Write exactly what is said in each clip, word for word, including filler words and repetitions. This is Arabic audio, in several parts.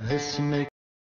اسمك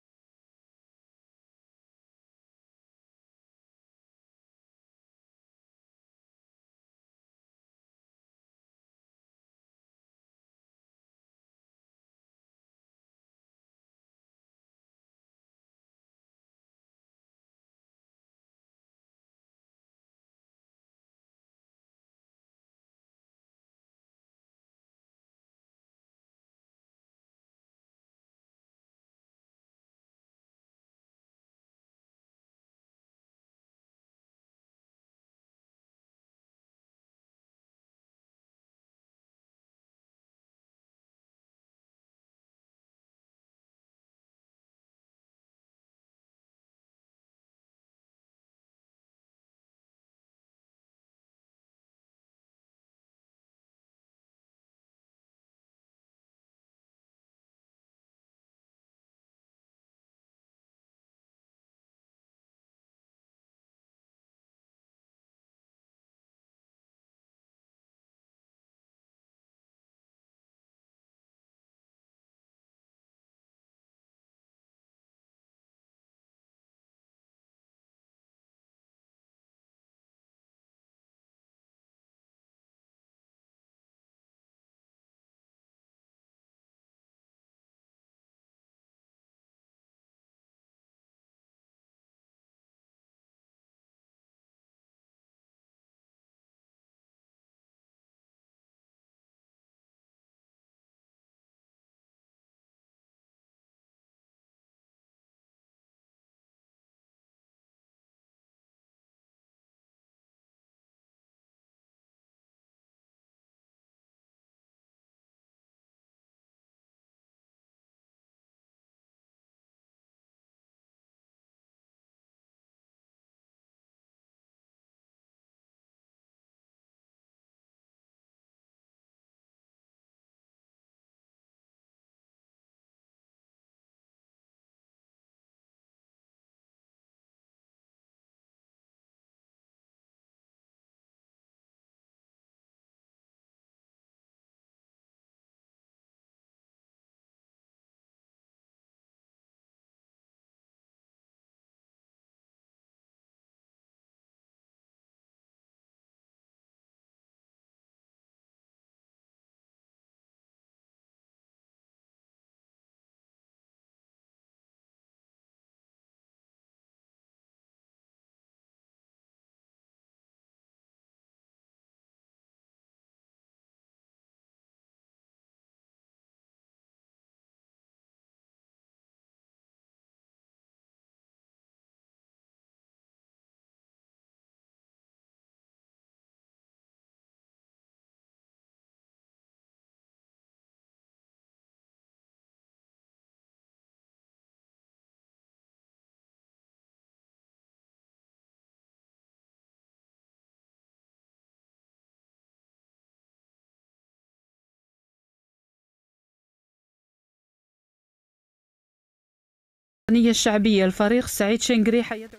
الوطنية الشعبية الفريق سعيد شنقريحة يدعو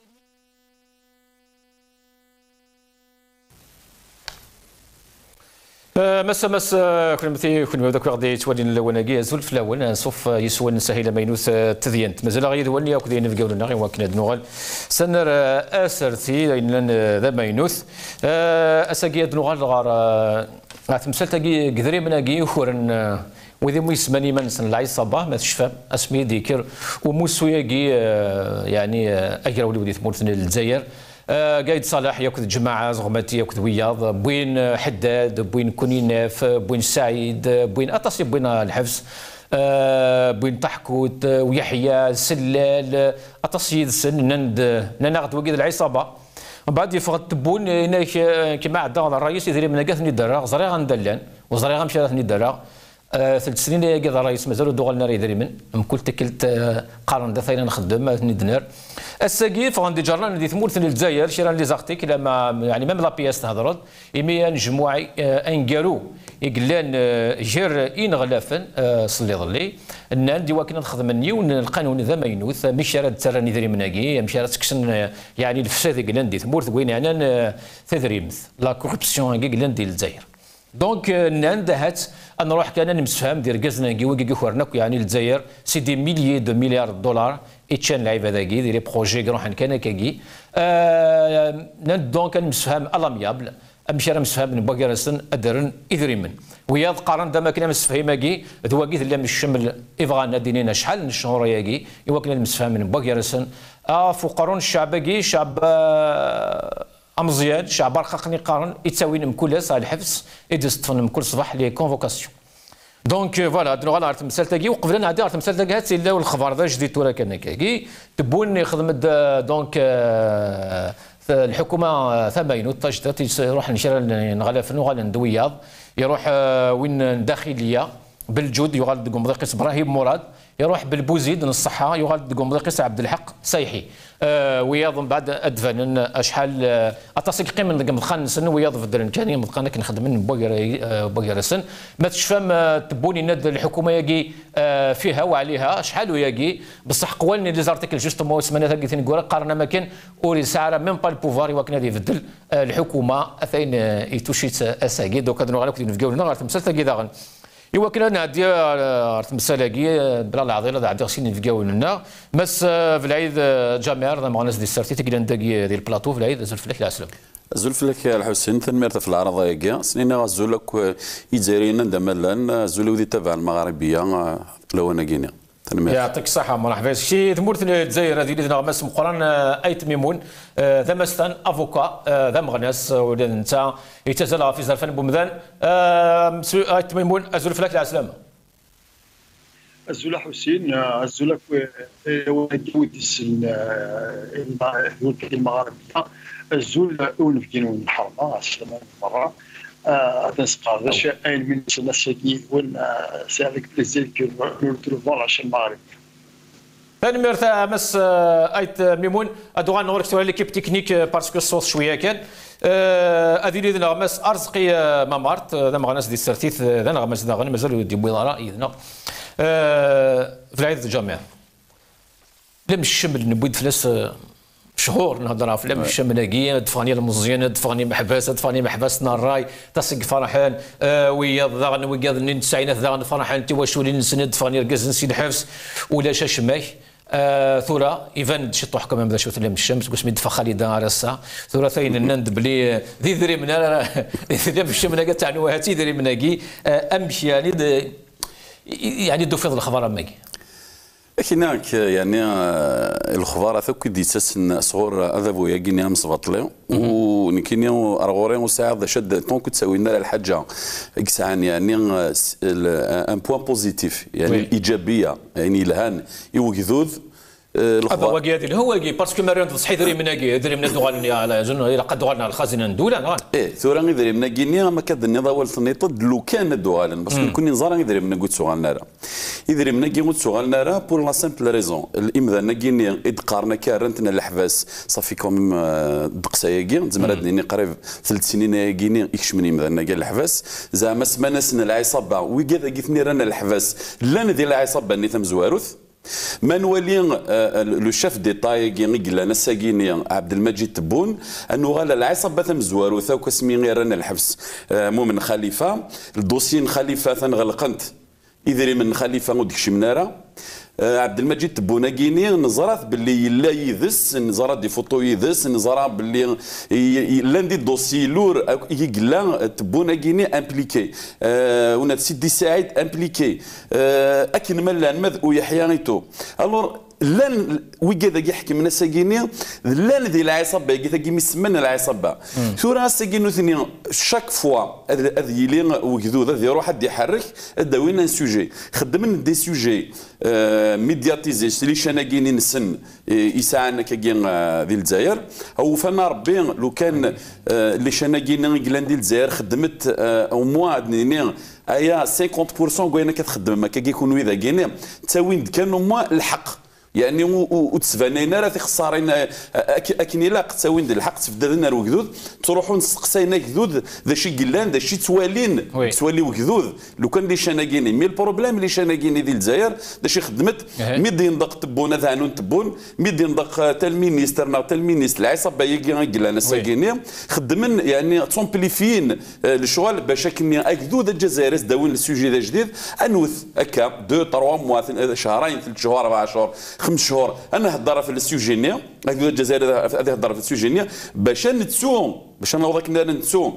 مسا مسا كل مثي كل ما ذاك غادي تولي لوناكي زول في الاول نصوف يسوى نسهل مينوث تذينت مازال غير ولي ياك دين في قولنا غير وكنا نوغل سنر اسرتي لان ذا مينوث اساكي نوغل غار تمثال تاكي قدري مناكي ورن وذي مو يسماني من سن العي صباح ما تشفى اسمي ديكر وموسوياكي يعني اجرا ولي ودي ثمورتنا الجزائر قايد صالح ياخذ جماعه زغماتي ياخذ وياض بوين حداد بوين كونيناف بوين سعيد بوين اطاسي بوين الحفص بوين طحكوت ويحيى سلال اطاسي السن نند نناغد وقيد العصابه من بعد يفقد تبون كما عدا الرئيس يدير من قاثني دراغ زريغ ندلان وزريغ مشى ثني دراغ ثلاث سنين يا قاد الرئيس مازالو دوغال ناري يدري من مكل تكلت قارن دا ثاينا نخدم ثني دنار الساقي فغندي جرنا ندي ثمور ثني الجزائر شيران لي زاختيك لما يعني ميم لا بياس تهضرد ايمي نجموعي انكارو يقلان جير ان غلافن صلي ظلي ان دي واكن نخدمني والقانون ذا مينوث مشارات تراني ذري مناكي مشارات كسن يعني الفساد يقلان دي ثمور وين يعني تدريمث لا كوربسيون يقلان دي الجزائر دونك نان هات نروح كان نمسفهم دير كازنا كي وكي خورناك يعني الجزائر سي دي ميليي دو مليار دولار اتشان لعيب هذاكي دير بروجي كروح كان كاكي نان دونك نمسفهم الاميابل امشي راه مسفهم من باكيرسن ادرن اذريمن ويا قارن دما كنا مسفهماكي ذواكي اللي من الشمل يبغى نادينا شحال من الشهور ياكي ايوا كنا مسفهم من باكيرسن اه فقرون الشعب شعب امزيان شعب رقاقني قارن يتساوي من كل ساعه الحبس يدز من كل صباح لي كونفوكاسيون دونك فوالا دنو غالا عرفت المثال تاكي وقبل نعدي عرفت المثال تاكي هاتي لا الخبر ذا جديد تورا كان كاكي تبون خدمت دونك الحكومه ثمانين تجدت يروح نشرى نغلف نغال ندوياض يروح وين داخليه بالجود يغال قمضيقيس ابراهيم مراد يروح بالبوزيد من الصحه يغال قمضيقيس عبد الحق سايحي أه وياض من بعد ادفن اشحال اتصل قيمه من الخان سن وياض في الدرن كان يمقانا كنخدم من بوغير سن ما تشفام تبوني ند الحكومه ياكي أه فيها وعليها شحال وياكي بصح قوالني لي زارتيكل جوستومون سمانه ثاني نقول قارنا ما كان اوري سعر ميم با البوفار يواكنا يبدل أه الحكومه ثين يتوشيت اساكي دوك هذا نغالك نفكاو لنا غير تمثال ثاني داغن ايوا كنا نعدي تمثالاكي بلا العضيله عندي خصني نفكاو لنا مس في العيد جامير ما غناس دي سارتي تقدر نداكي ديال البلاطو في العيد زول فلاك العسلام زول فلاك الحسين تنمرت في العرض ياكي سنين غزولك يجارينا ندملان زولو دي تبع المغاربيه لو انا كينيا يعطيك الصحة مرحبا شي ثمورت الجزائر هذه اللي نغمس مقران ايت ميمون ذا مستان افوكا ذا مغناس ولا انت يتزال في زرفان بومدان ايت ميمون ازول فلاك العسلامة الزول حسين الزول وديس المغاربية الزول اول في كينون الحرمة السلام مرة تنسقى ذا شيء من النساكي وين سالك بليزير كو نو تروفون عشان المغرب ثاني مرتا مس ايت ميمون ادوغان نورك سؤال ليكيب تكنيك باسكو الصوت شويه كان هذه اللي نغمس ارزقي مامارت ذا مغناس دي سرتيث ذا نغمس ذا غني مازال دي بويضه ايدنا في العيد الجامع لم الشمل نبويد فلاس شهور نهضر في لم الشمناكيه دفاني المزيانه دفاني محباس دفاني محباس نراي تصق فرحان آه ويا ضغن ويا ذن تسعينات ضغن فرحان تي واش ولي نسند دفاني ركز نسي الحبس ولا شاشماي آه ثورة ايفان شطو حكم بدا شوت لم الشمس قسم دفا خالده راسا ثورة ثين النند بلي ذي ذري من ذي الشمناكيه تاع نواتي ذري مناكي آه امشي يعني يعني دو فيض الخبر ماكي هناك يعني الخبار ثوك دي تسن صغور اذبو ياكيني امس بطلي ونكيني ارغوري وساعد شد دونك تسوي لنا الحاجه كسعان يعني ان بوان بوزيتيف يعني الايجابيه يعني الهان يوجذوذ هذا هو قاعد هو قاعد باسكو مريم تصحي دري من قاعد دري من دوغال على جن الى قد دوغالنا الخزينه ندولا نغال ايه ثورا دري من قيني ما كدني ضوال ثنيطد لو كان دوغال باسكو كوني نزار دري من قوت سوغال نارا يدري من قيمت سوغال نارا بور لا سامبل ريزون الامذا نقيني ادقارنا كارنتنا الحباس صافي كوم دقساياكي زمرادني قريب ثلاث سنين ياكيني يكشمني مثلا قال الحباس زعما سمانا سن العصابه وكذا قيتني رانا الحباس لا ندير العصابه ني ثم زواروث مانوالي لو شيف ديتاي كي نساكيني عبد المجيد تبون انه غالا العصابه ثم زواروثا وكسمي غير رانا الحبس مؤمن خليفه الدوسين خليفه ثنغلقنت إذا من خليفه وديك مناره عبد المجيد تبوناكيني نزرات باللي لا يذس نزرات دي فوتو يذس نزرات باللي لاندي دوسي لور يقلا تبوناكيني امبليكي ونا سيدي سعيد امبليكي اكن ملان مذ ويحيى نيتو الور لان ويكذا يحكم نساكيني لان ذي العصابه كي ثقي مسمن العصابه ثورا ساكينو ثني شاك فوا هذه لي وكذو ذا يروح حد يحرك داوينا سوجي خدمنا دي سوجي ميدياتيزي لي شناكيني نسن يساعدنا كاين ذي الجزائر او فانا ربي لو كان لي شناكيني كلان ديال الجزائر خدمت او موا نيني ايا خمسين بالمئة قوينا كتخدم ما كيكونوا اذا كاين تاوين كانوا موا الحق يعني وتسفانينا راه خسارين اكني لا قتاوين ديال الحق تفدادنا وكذوذ تروحوا نسقسينا كذوذ ذا شي قلان ذا شي توالين تواليو كذوذ لو كان لي شناكيني مي البروبليم اللي شناكيني ديال الجزائر ذا شي خدمت ميد يندق تبون ذا عنون تبون ميد يندق تا المينيسترنا تا المينيستر العصابه يجي قلان ساكيني خدمن يعني تسومبليفين الشغل باش كني كذوذ الجزائر داوين السوجي ذا جديد انوث هكا دو تروا موا شهرين ثلاث شهور اربع شهور خمس شهور انا هضر في السوجينيا هكذا الجزائر هذه هضر في السوجينيا باش نتسو باش نوض كنا نتسو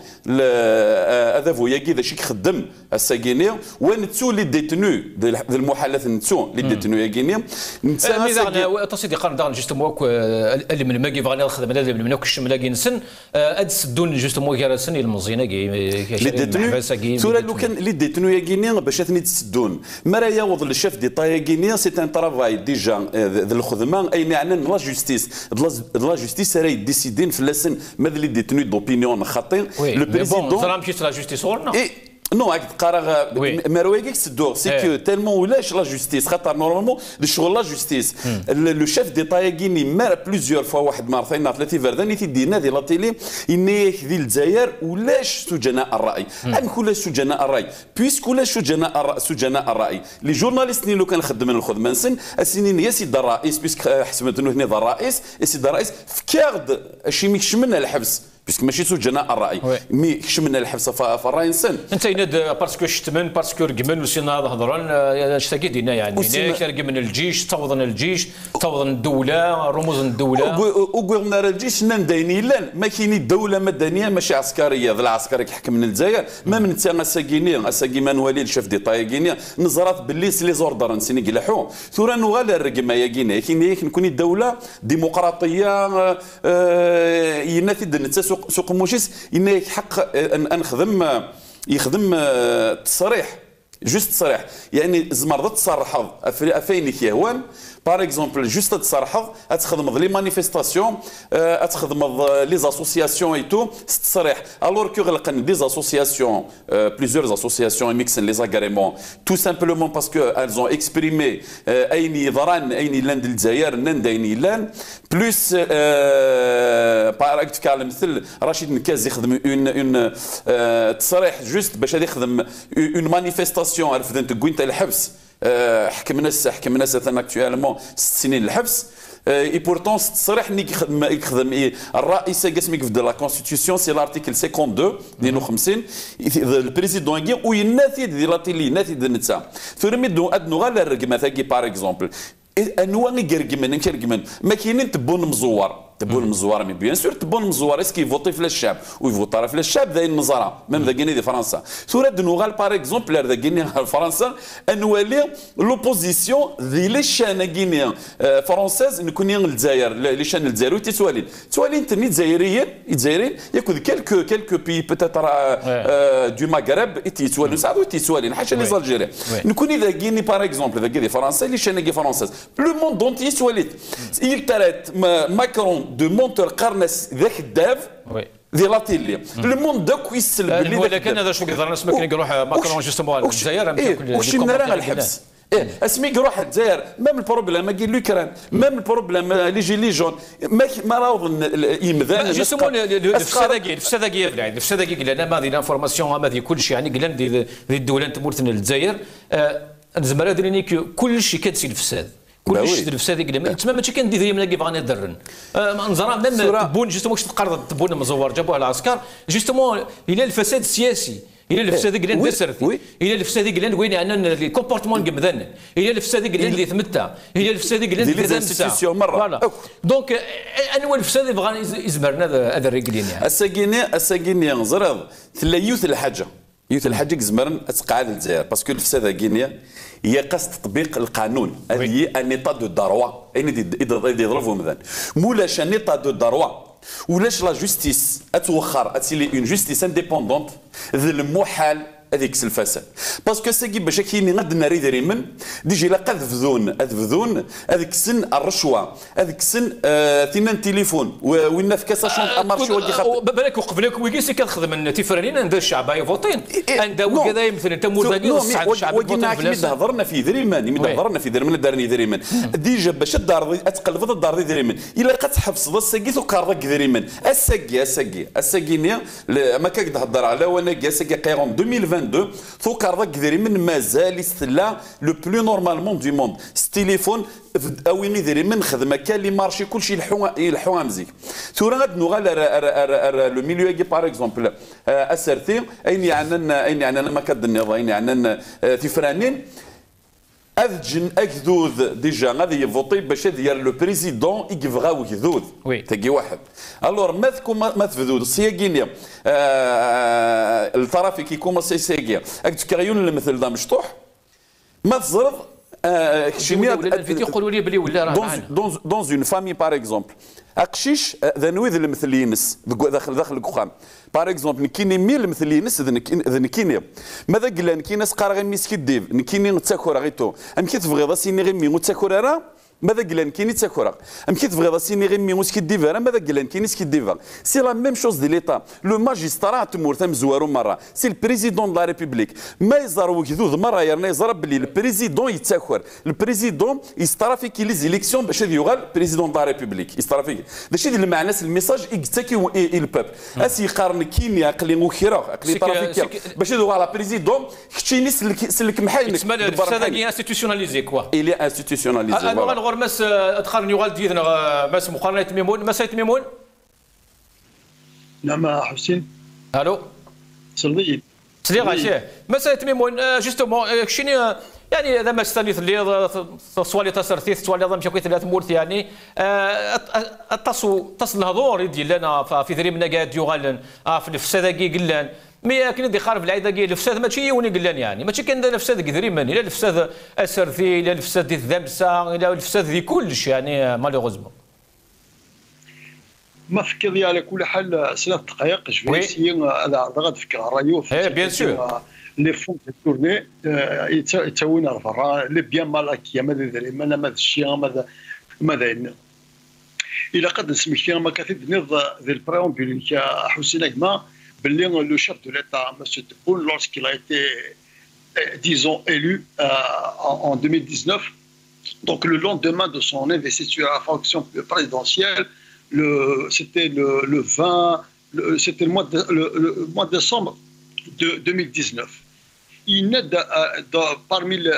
هذا فوياكي ذا شي خدم الساكينيا ونتسو لي ديتنو ذي المحلات نتسو لي ديتنو ياكينيا نتسا تصيدي قرن دار جوستومون اللي من ماكي بغاني الخدمه اللي من منك الشمله كينسن اد سدون جوستومون كيرسن المزينه كي لي ديتنو سورا لو كان لي ديتنو ياكينيا باش ثني تسدون مرا ياوض الشيف دي طاياكينيا سي ان ترافاي ديجا ذا الخدمه اي يعني لا جوستيس لا جوستيس راهي ديسيدين في لسن ماذا لي ديتنو دوبينيون خاطئ لو بريزيدون زرا مشيت لا جوستيس ولا نو هاك تقرا مرويك سدور سي كو تالمون ولاش لا جوستيس خاطر نورمالمون الشغل لا جوستيس لو شيف دي طاياكيني مار بليزيور فوا واحد مرتين ثلاثه فردان تيدينا دي لا تيلي انيك ديال الجزائر ولاش سجناء الراي ام كل سجناء الراي بويسك ولاش سجناء سجناء الراي لي جورناليست لو كان خدم من الخدمه نسن السنين يا سيدي الرئيس بيسك حسبت انه هنا الرئيس يا سيدي الرئيس في كارد شي ميكش من الحبس باسكو ماشي سجناء الراي مي كشمنا الحبس في الراي نسن انت يناد باسكو شتمن باسكو رقمن وسينا هضران اشتكي دينا يعني هناك رقمن الجيش توضن الجيش توضن الدوله رموز الدوله وقلنا الجيش ندايني لان ما كايني دوله مدنيه ماشي عسكريه ذا العسكري كيحكم من الجزائر ما من تاع ساكيني اساكي مانوالي الشيف دي طايكينيا نزرات باللي لي زوردر نسيني قلحو ثورا نوال الرقمه يا كينا كاين كنكوني دوله ديمقراطيه ينافي نتسا سوق موشيس إنه حق أن نخدم يخدم تصريح جوست تصريح يعني زمرض تصرحض افينك يهوان باغ اكزومبل جوست تصرحض تخدم لي مانيفيستاسيون تخدم لي زاسوسياسيون اي تو تصريح الور كو غلقن دي زاسوسياسيون بليزيور اسوسياسيون ميكسن لي زاغريمون تو سامبلومون باسكو elles ont exprimé ايني ضران ايني لاند الجزائر نان دايني لان بلوس باغ تكلم مثل رشيد نكاز يخدم اون اون تصريح جوست باش يخدم اون مانيفيستاسيون رفدت كوين تاع الحبس حكم ناس حكم ناس اكتوالمون ست سنين الحبس اي بورتون تصريح انك يخدم يخدم الرئيس قسمك في لا كونستيتيسيون سي لارتيكل خمسة وخمسين اثنين وخمسين البريزيدون يجي ويناثي دي لاتيلي ناثي نتا ثورميدو ادنو غالا الرقمه ثاكي باغ اكزومبل انواع يرقمن كيرقمن ما كاينين تبون مزور تبون مزوار مي بيان سور تبون مزوار اسكي يفوتي في الشعب ويفوتر في الشعب ذا النظاره ميم ذا كيني دي فرنسا ثورة دنوغال باغ اكزومبل ذا كيني فرنسا انوالي لوبوزيسيون ذي لي شان كيني فرونسيز نكون الجزائر لي شان الجزائر تسوالين تسوالين تني جزائريين الجزائريين ياكل كيلكو كيلكو بي بيتيتر دو مغرب تيسوالين ساعات تيسوالين حاشا لي زالجيريان نكون ذا كيني باغ اكزومبل ذا كيني فرنسا لي شان كي فرونسيز لو موند دونتي سواليت il traite Macron de monteur قرنس ذاك الداف ديال لاتيلي لو موند داك يسلب اللي ولكن هذا شو كيظهر الناس ما كاين يروح ماكرون جوستومون الجزائر واش نرى الحبس ايه اسمي يروح الجزائر مام البروبليم كاين لوكران مام البروبليم لي جي لي جون ما ما راهو يمذان جوستومون الفساد كاين الفساد كاين الفساد كاين لان هذه لانفورماسيون هذه كل شيء يعني قلنا ديال الدوله تمورتنا الجزائر نزمر هذه كل شيء كتسي الفساد كل شيء الفساد كلام تما ماشي كندير ديال ملي بغاني يضرن نزرا ميم تبون جوستومون واش تقرض تبون مزور جابوه العسكر جوستومون الى الفساد السياسي الى الفساد كلان دسرتي الى الفساد كلان وين ان الكومبورتمون قمذان الى الفساد كلان اللي تمتع الى الفساد كلان اللي ديزانستيتيسيون مره دونك انواع الفساد بغا يزمرنا هذا الرجلين يعني الساكيني الساكيني نزرض ثلا يوث الحاجه يوث الحاجه زمرن تقعد الجزائر باسكو الفساد كينيا هي قصد تطبيق القانون هذه ان ايطا دو داروا اين يضربوا مثلا مولاش ان ايطا دو داروا ولاش لا جوستيس اتوخر اتسيلي اون جوستيس انديبوندونت ذي المحال هذيك الفساد باسكو ساكي باش كاين غاد ناري دريمن ديجي لا قد فذون اذفذون هذيك السن الرشوه هذيك السن آه ثنان تليفون وين في كاساشون امارشي ودي خاطر بالك وقبلك ويكيسي كتخدم تيفرانين عند الشعب يفوتين عند كذا مثلا انت مزاني الشعب وقلنا كي هضرنا في دريمان ملي هضرنا في دريمان دارني دريمان ديجا باش الدار تقلب الدار دي دريمان الا كتحفظ الساكي وكارك دريمان الساكي الساكي الساكي ما كتهضر على وانا كاساكي قيرون ألفين واثنين وعشرين ثو كارك دريمان مازال يستلا لو بلو نورمالمون دو موند التليفون اويني دريمان خدمه كان لي مارشي كلشي يلحو يلحو مزيك ثورا غاد نوغال لو ميليو كي باغ اكزومبل اسرتي اين يعني اين يعني ما كدني اين يعني تيفرانين اذجن اكذوذ ديجا غادي يفوتي باش ديال لو بريزيدون يبغاو يذوذ تاكي واحد الور ماذكم ما تفذوذ سياكينيا الطرافي كيكون سياكيا اكتكريون المثل دا مشطوح ما تزرد كشيميا يقولوا لي بلي ولا راه معنا دون دون اون فامي باغ اكزومبل اقشيش ذا نويذ المثل ينس داخل داخل الكخام باغ اكزومبل نكيني ميل المثل ينس ذا نكيني ماذا قال نكيني سقار غير ميسكي ديف نكيني نتاكور غيتو ام كي تبغي سيني غير مي نتاكور راه ماذا قال كاين تاكورا ام كي تبغي سيني غير مي مسكي ديفا ماذا قال كاين سكي ديفا سي لا ميم شوز دي ليتا لو ماجسترا تمور تم زوارو مره سي البريزيدون دو لا ريبوبليك ما يزار وكذوذ مره يرنا يزرب بلي البريزيدون يتاكور البريزيدون يسترافي كي لي زيليكسيون باش يوغال بريزيدون دو لا ريبوبليك يسترافي داكشي اللي المعنى الميساج يكتاكي الباب اسي قارن كيني عقلي وكيرا عقلي طرافيكير باش يوغال لا بريزيدون كتشيني سلك سلك محاينك سا كي انستيتيوناليزي كوا الي انستيتيوناليزي ماس ادخل نيوغال ديالنا ماس مقارنه ميمون ماس ميمون نعم حسين الو سليم سليم غاشي ماس ميمون جوستومون كشيني يعني هذا ما استنيت اللي سوالي تصرتي سوالي ضم شكوي ثلاث مورث يعني تصو تصل الهضور ديالنا في ذريمنا قاعد يوغال في الفساد قلان مي كاين اللي خارب العيده كاين الفساد ماشي وني قلان يعني ماشي كاين الفساد كذريمان لا الفساد اسرثي لا الفساد ديال الذمسه لا الفساد ديال كلش يعني مالوغوزمون ما فكر على كل حال ثلاث دقائق جويسي هذا غادي فكر رايو اي بيان سور لي فون تورني يتساوينا الفرا لي بيان مالاكيا ماذا دريمان ماذا الشيء ماذا ماذا الى قد نسمي كاين ما كثير نض ذي البريومبيل حسين اكما le chef de l'État, M. Tebboune, lorsqu'il a été, disons, élu euh, en, en deux mille dix-neuf, donc le lendemain de son investiture à la fonction présidentielle, c'était le, le vingt, c'était le mois de, le, le mois de décembre de deux mille dix-neuf. Il naît parmi le,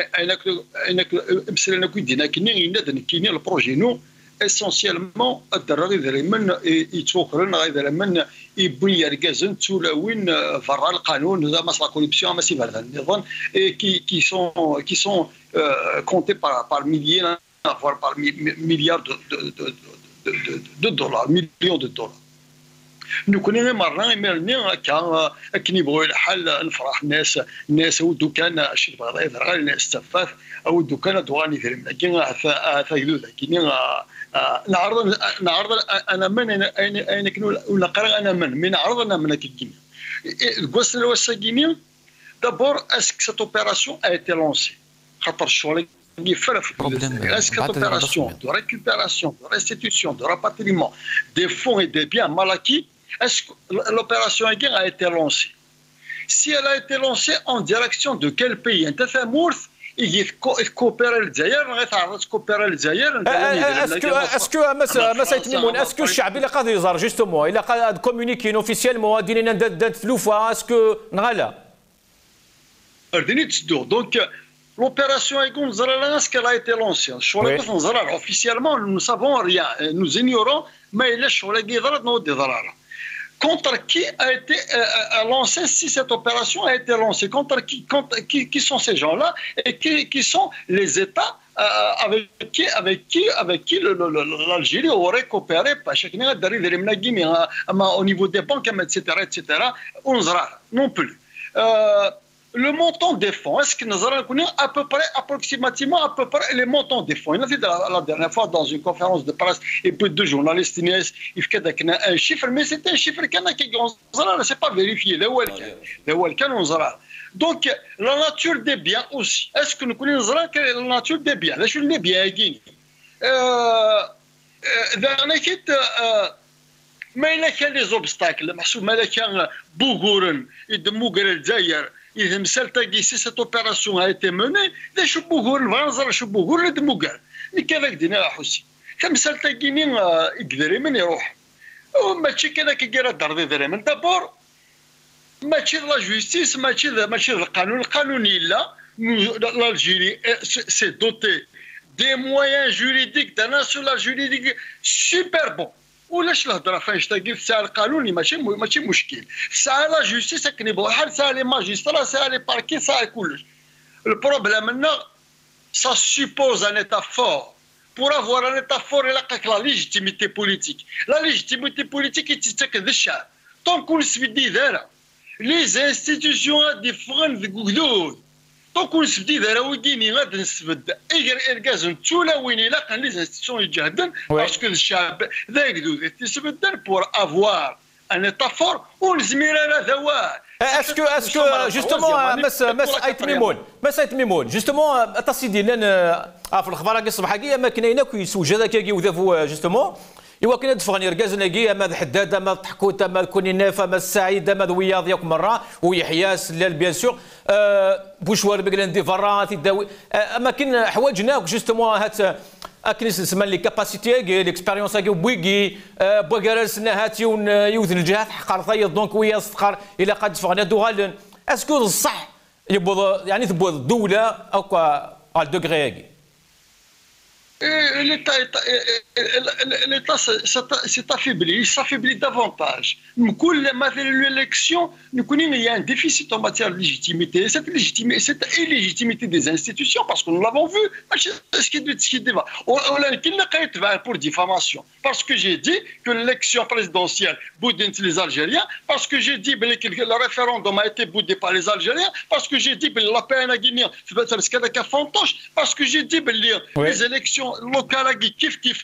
le projet nous. essentiellement الدراري دريمن يتوكلون غير من يبني ركازن تولوين فرا القانون زعما لا كوربسيون ماشي بهذا النظام كي كي سون كي سون كونتي بار بار مليون فوار بار مليار دو دو دولار مليون دو دولار نكون انا مره مالني كان كني بغوا الحال نفرح الناس الناس ودو كان شي بغا يظهر غير الناس استفاف او دو كان دواني في كاين هذا كاين نعرض نعرض انا من اين اين كنو ولا قرا انا من من نعرض انا من كيما الكوست الوساكيني دابور اسك سيت اوبيراسيون ا ايتي لونسي خاطر الشغل اللي فرق اسك سيت اوبيراسيون دو ريكوبيراسيون دو ريستيتيوشن دو راباتريمون دي فون اي دي بيان mal acquis est-ce que l'opération a été lancée si elle a été lancée en direction de quel pays انت فهمورث يكوبيرا الجزائر غيتعرض كوبيرا الجزائر اسكو اسكو ما سيتميمون اسكو الشعب اللي قاضي يزار جوستومون الا قاد كومونيكين اوفيسيالمون دينا دات ثلوفه اسكو نغالا رديني تسدو دونك l'opération يكون زرا اسكو لا ايتي لونسي الشغل كيف نزرا اوفيسيالمون نو سافون ريان نو زينيورون ما الا الشغل كي يضرب نودي ضراره contre qui a été euh, lancé si cette opération a été lancée contre qui contre qui, qui sont ces gens-là et qui, qui sont les États euh, avec qui avec qui avec qui l'Algérie aurait coopéré chacun derrière les مناجم au niveau des banques etc etc on non plus euh, le montant des fonds, est-ce que nous allons connaître à peu près, approximativement, à peu près les montants des fonds? Il a dit la, la dernière fois dans une conférence de presse, et peu de journalistes, il y a un chiffre, mais c'est un chiffre qui n'est pas vérifié. Donc, la nature des biens aussi. Est-ce que nous connaissons la nature des biens? La nature des biens, ما إلا كان لي زوبستاكل محسوب ما إلا كان بوغورن يدموغر الجزائر إذا مسال تاكي سي سيت اوبيراسيون ها ايتي موني لا شو بوغورن فانزر شو بوغورن دموغر مي كذاك دينا حسي كمسال تاكي نين يقدر من يروح ماشي كذا كيرا دار دي من دابور ماشي لا جوستيس ماشي ماشي القانون القانوني لا l'Algérie s'est dotée des moyens juridiques d'un national juridique super bon. ولاش الهضره فاش تلقي في الساعه القانوني ماشي ماشي مشكل الساعه لا جوستيس كني بحال ساعه لي ماجسترا ساعه لي باركي ساعه كلش البروبليم منا سا سوبوز ان ايتا فور pour avoir un état fort il a la légitimité politique la légitimité politique تتكد الشعب طونك ونسبدي دارا لي انستيتيوشن ديفرنت قدود طونك ونسبدي دارا ويكيني غادي نسبد ايغر اركازن تولا وين الا كان لي انستيتيوشن يجهدن باسكو الشعب ذا قدود تسبدن بور افوار ان ايتا فور ونزمير انا ذوات اسكو اسكو جوستومون مس مس ايت ميمون مس ايت ميمون جوستومون تصيدي لنا في الخبر كي الصباح كي ما كاينه كيسوج هذاك كي وذافو جوستومون ايوا كاين دفغني ركازنا كي ما حداده ما تحكوته ما كوني نافه ما السعيده ما وياض ياك مره ويحيى سلال بيان سور بوشوار بكلاندي فرات يداوي اما كاين حوايجنا جوستومون هات اكن نسمى لي كاباسيتي كي ليكسبيريونس كي بويكي بوكارال سنا هاتي يوذن الجهات حقر ثايض دونك ويا صقر الى قد فغنا دوغال اسكو الصح يبوض يعني تبوض الدوله او على دوغري l'État l'État s'est affaibli, il s'affaiblit davantage. L'élection, nous connaissons qu'il y a un déficit en matière de légitimité. Cette légitimité, cette illégitimité des institutions, parce que nous l'avons vu, ce qui est débat. On a pour diffamation. Parce que j'ai dit que l'élection présidentielle boudait les Algériens, parce que j'ai dit que le référendum a été boudé par les Algériens, parce que j'ai dit que la peine à Guinée, c'est un fantoche, parce que j'ai dit que les élections locales qui kiff kiff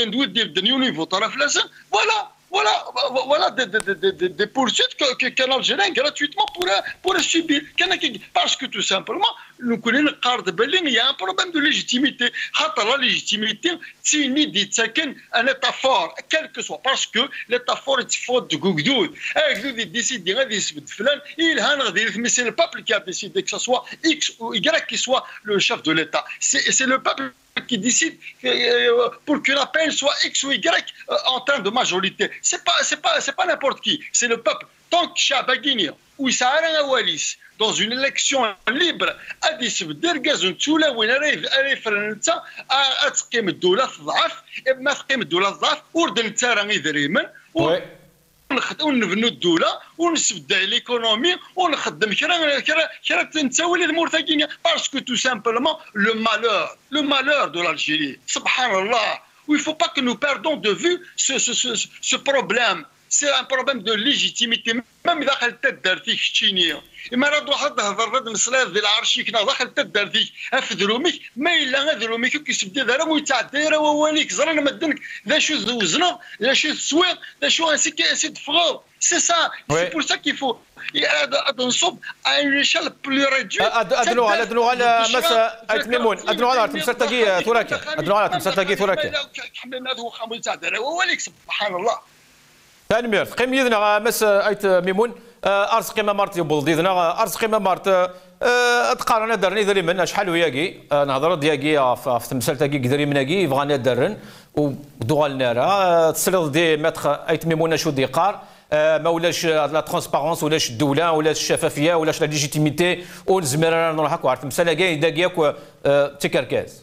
voilà voilà voilà des, des, des, des, des poursuites qu'un Algérien gratuitement pourrait, pourrait subir parce que tout simplement nous connaissons il y a un problème de légitimité la légitimité c'est une idée un état fort quel que soit parce que l'état fort est faute de Gougdoud il décide mais c'est le peuple qui a décidé que ce soit X ou Y qui soit le chef de l'état c'est le peuple qui décide pour que la peine soit X ou Y en termes de majorité. C'est pas, c'est pas, c'est pas n'importe qui. C'est le peuple. Tant que Chab Guinée ou Sahara Awalis dans une élection libre a décidé d'ergazer tout là où il arrive à référence à ce que le dollar ضعف et ما تقيم الدولار ضعف وردن ترى يدريمن ونبنوا الدوله ونسبدها ليكونومي ونخدم كرا كرا كرا تنساوي لي موريتانيا باسكو تو سامبلومون لو مالور لو مالور دو l'Algérie سبحان الله و il faut pas que nous perdons de vue ce ce ce ce problème c'est un problème de légitimité même اذا قلت دار فيك التشينيه اما راه واحد هضر رد مسلاف ديال العرشي كنا داخل تدار فيك افدروميك ما الا غدروميك كيسبدي دار ويتاع الدايره وواليك زرنا مدنك ذا شو زوزنا ذا شو السويق ذا شو انسي كي تفغو سي سا سي بور سا كي فو نصب à une échelle plus réduite ادنو على ادنو على مسا ايتميمون ادنو على تمسرتقي ثوراكي ادنو على تمسرتقي ثوراكي حملنا هذا خمو تاع دار وواليك سبحان الله تنمير قيم يدنا مس ايت ميمون ارز قيمه مارت يبول يدنا ارز قيمه مارت تقارن درني دري من شحال وياكي نهضر دياكي في تمثال تاكي دري مناكي بغانا درن ودوال نارا تسرد دي متر ايت ميمون شو ديقار ما ولاش لا ترونسبارونس ولاش الدوله ولاش الشفافيه ولاش لا ليجيتيميتي ونزمر نروح هكا عرفت تمثال كاي داكياك تكركاز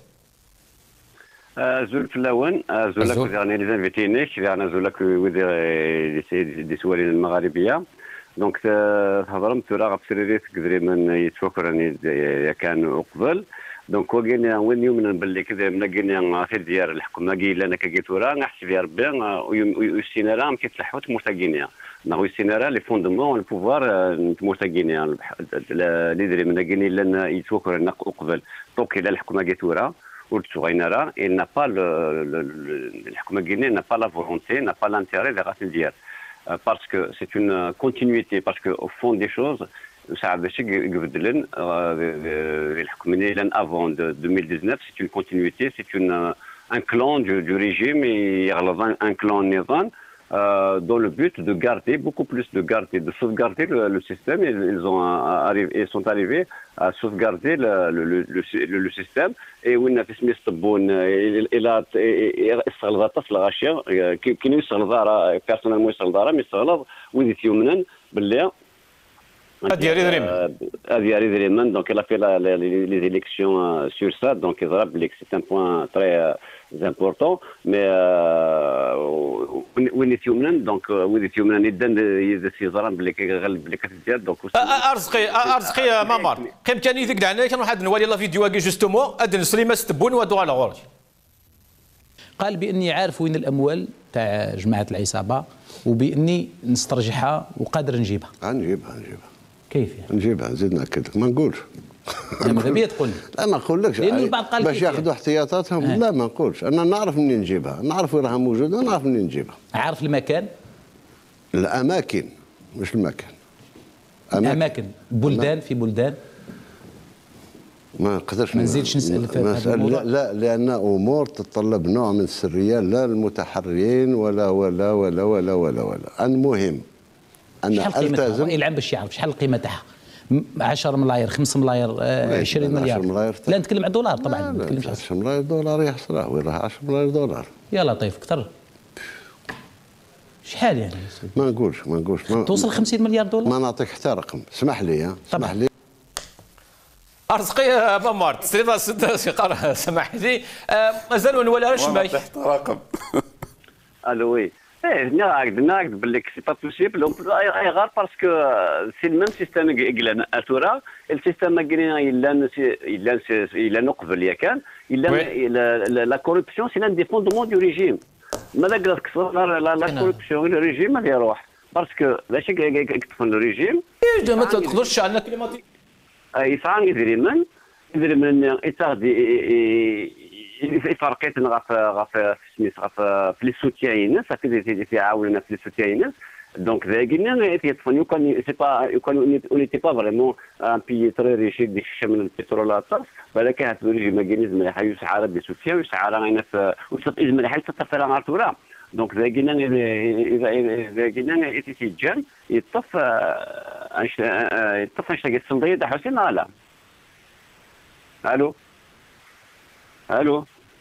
زول فلاون زولك يعني لي زانفيتينيك يعني زولك ويدي دي سوالين المغاربيه دونك تهضرم ترى غتسريري تقدري من يتفكر يعني كان قبل دونك وكاين وين يومنا باللي كذا من كاين في ديال الحكومه قايل لنا كيتورا نحسب يا ربي ويسينرا كيتلحوا تمورتاغينيا ناهو يسينرا لي فوندمون البوفوار تمورتاغينيا اللي دري من كاين لنا يتوكل لنا قبل دونك الى الحكومه قيتورا ورتوغينرا il n'a pas الحكومه الكينيه n'a pas la volonté n'a pas l'intérêt de راسل ديال parce que c'est une continuité parce que au fond des choses ça باش يبدلن الحكومه لان avant de deux mille dix-neuf c'est une continuité c'est une un clan du, du régime et un clan nizam Euh, dans le but de garder beaucoup plus de garder de sauvegarder le, le système ils, ils ont arrivé ils sont arrivés à sauvegarder le, le, le, le, le système et où il a fait ce bon il a استغلظ طفل غاشيه كي يستغلظ بيرسونيلمون يستغلظ مي يستغلظ وين يومنا باللي Adiyari Dream. Adiyari Dream, donc elle a fait la, la, les, les élections euh, sur ça, donc c'est un point très euh, important. Mais وين يتيومنا donc وين يتيومنا يدن يزران بلي بلي كتزياد donc ارزقي ارزقي مامار كم كان يذكر علينا كان واحد نوالي لا فيديو كي جوستومون ادن سليمه ستبون ودو على غورج قال باني عارف وين الاموال تاع جماعه العصابه وباني نسترجعها وقادر نجيبها. نجيبها نجيبها. كيف يعني؟ نجيبها نزيد ناكد ما نقولش. ماذا بيا تقول لي؟ لا ما نقولكش لانه البعض قال باش ياخذوا احتياطاتهم آه. لا ما نقولش انا نعرف منين نجيبها نعرف وين راها موجوده ونعرف منين نجيبها. عارف المكان؟ الاماكن مش المكان. اماكن, أماكن. بلدان في بلدان ما نقدرش ما نزيدش نسال في هذا الموضوع. لا, لا لان امور تتطلب نوع من السريه لا المتحرين ولا ولا ولا ولا ولا ولا المهم انا التزم الراي العام باش يعرف شحال القيمه تاعها عشرة ملاير خمسة ملاير عشرين مليار لا نتكلم على الدولار طبعا ما نتكلمش عشرة ملاير دولار يحصلها وين راه عشرة ملاير دولار يا لطيف كثر شحال يعني ما نقولش ما نقولش توصل خمسين مليار دولار ما نعطيك حتى رقم اسمح لي اسمح لي ارزقي مامار تسريضه سته سيقار سمح لي مازال ولا واش ماي تحت رقم الو وي ايه ناقد ناقد باللي سي با بوسيبل اي غار باسكو سي الميم سيستيم اكلان اتورا السيستيم اكلان الا الا الا نقبل يا كان الا لا كوربسيون سي لان دي فوندمون دو ريجيم ماذا قالت كثر لا كوربسيون لو ريجيم غادي يروح باسكو باش يكتفون لو ريجيم ما تقدرش عندنا كليماتيك يسعى يدري من يدري من يتاخدي فرقيت غاف غاف سميت غاف في لي سوتيان صافي تيعاوننا في لي سوتيان دونك ذاكينا يتفون يكون سي با يكون اونيتي با فريمون ان بي تري ريشي دي من البترول الطرف ولكن هاد الريجيم ميكانيزم اللي حيسعى على دي سوتيان ويسعى على في وسط ازمه اللي حيتصفى على عرتورا دونك ذاكينا اذا ذاكينا يتسجل يطف يطف اش تاع الصنديق تاع حسين لا الو الو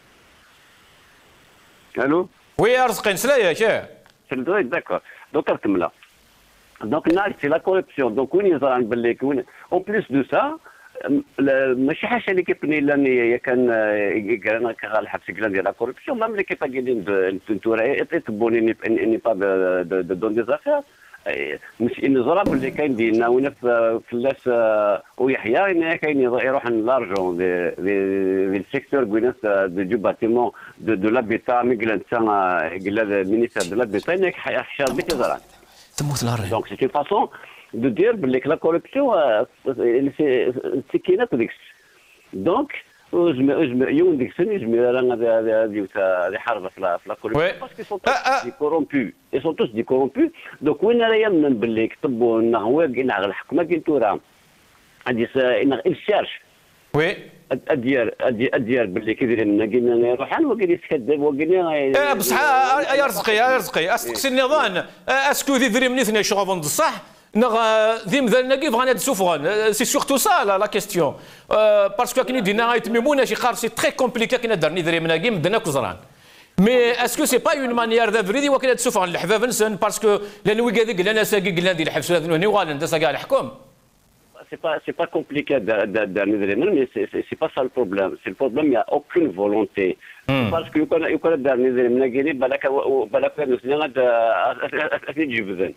الو وي ارزقي نسلايا شاه سلدوي داكور دونك نكملها دونك نعرف سي لا كوربسيون دونك وين يزرع باللي كون اون بليس دو سا ماشي حاجه اللي كيبني لاني كان كان الحبس كلان ديال لا كوربسيون مام اللي كيبقى نتورا تبوني اني با دو دون دي زافير مش نزرع باللي كاين ديالنا وين في فلاس ويحيى كاين يروح لارجون دي دي السيكتور كويناس دو باتيمون دو دو لابيتا ميغلان تاع قال المينيستير دو لابيتا حشار بيت يزرع تموت الارض دونك سي فاسون دو دير باللي لا كوربسيون سي كاينه ديكس دونك يوم ديك السنه يجمع رانا هذه هذه حرب في لا كوربسيون باسكو سون دي كورومبي اي سون توس دي كورومبي دونك وين رايا من باللي يكتبوا لنا هو كاين الحكومه كاين تورا غادي الشارش وي ادير ادير باللي كيدير لنا قلنا روحان وقال يتكذب وقلنا بصح يا رزقي يا رزقي استقسي النظام اسكو ذي دري من اثنين شغل الصح نغ ذي مثلا كيف غانا تسوفغان سي سورتو سا لا كيستيون باسكو كاين دينا يتممونا شي خار سي تري كومبليكي كاين درني دري من كي مدنا كزران مي اسكو سي با اون مانيير دافريدي وكاين تسوفغان الحباب نسن باسكو لان وي كذا قلنا ساكي قلنا ديال الحبس هذا وغالا انت ساكا الحكم c'est pas c'est pas compliqué d'analyser mais c'est c'est pas ça le problème c'est le problème il y a aucune volonté mm. parce que يكون يكون d'analyser من قالي بالك بالك نسنا هذا تجيبذن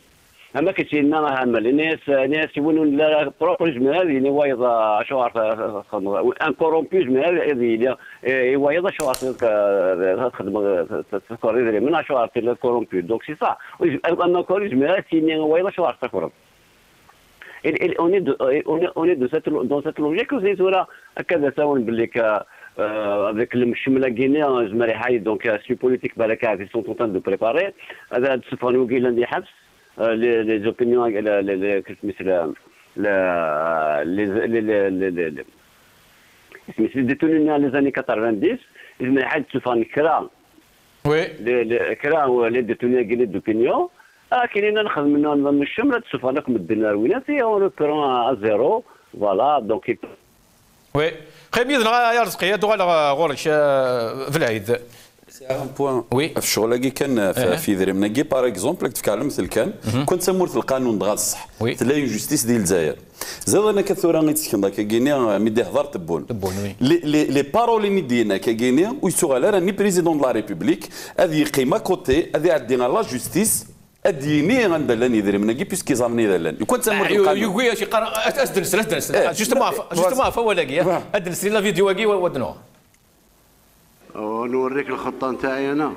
اما كتشينا راه عمل الناس ناس يولوا لا بروبر جمال يعني وايض شو عارف ان كورومبي جمال يعني وايض شو عارف تخدم تذكر من شو عارف الكورومبي دونك سي صح اما كوري جمال سيني وايض شو عارف تذكر on est de, on est de cette, dans cette logique aussi voilà هكذا سواء باللي avec le chemin guinéen جمال حي donc سي بوليتيك بالك ils sont en train de préparer هذا تسفر وكيل عندي حبس les les opinions les مثل les les les détenus dans les années quatre-vingt-dix جمال حي تسفر كرا وي les كرا les détenus guinéens d'opinion اه كاينين ناخذ منهم من الشمله تشوف هذاك مدينا الويناتي اون برون زيرو فوالا دونك وي خير بيدنا يا رزقي دوغ على غورك في العيد ان بوان وي في الشغل كي كان في ذريمناكي باغ اكزومبل تفكر مثل كان كنت سمورت القانون دغا الصح تلاقي جوستيس ديال الجزائر زاد انا كثورا غيتسكن داك كينيا ميدي هضر تبون تبون وي لي لي بارول اللي ندينا كينيا ويسوغ راني بريزيدون دو لا ريبوبليك هذه قيمه كوتي هذه عندنا لا جوستيس اديني غندلن يدري منكي بيسكي زامني دلن يكون تسمر يقول شي قرا اسدنس اسدنس جوستومون جوستومون فوالاكي ادنس لا فيديو واكي ودنو نوريك الخطه نتاعي انا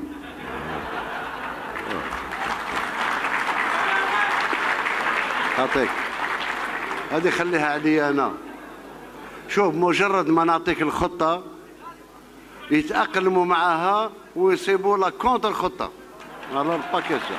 اعطيك هذه خليها عليا انا شوف مجرد ما نعطيك الخطه يتاقلموا معها ويصيبوا لا كونتر الخطه على الباكيت